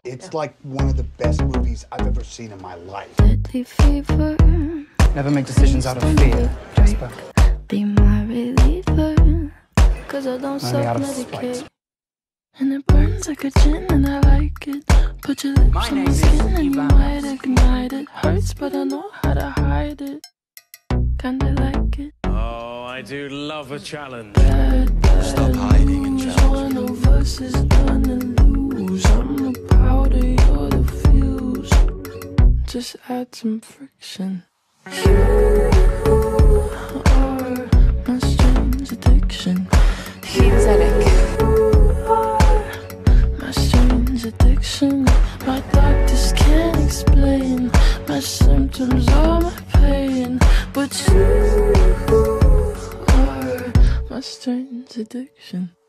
It's like one of the best movies I've ever seen in my life. Never make decisions out of fear, Jasper. Be my reliever, 'cause I don't Only out of self-medicate. spite. And it burns like a gin and I like it. Put your lips on my skin and you might ignite it. Hurts but I know how to hide it. Kinda like it. Oh, I do love a challenge. Stop hiding and challenge. One of us is gonna lose. I'm the powder, you're the fuse. Just add some friction. You are my strange addiction. Pathetic. My strange addiction. My doctors can't explain my symptoms or my pain, but you are my strange addiction.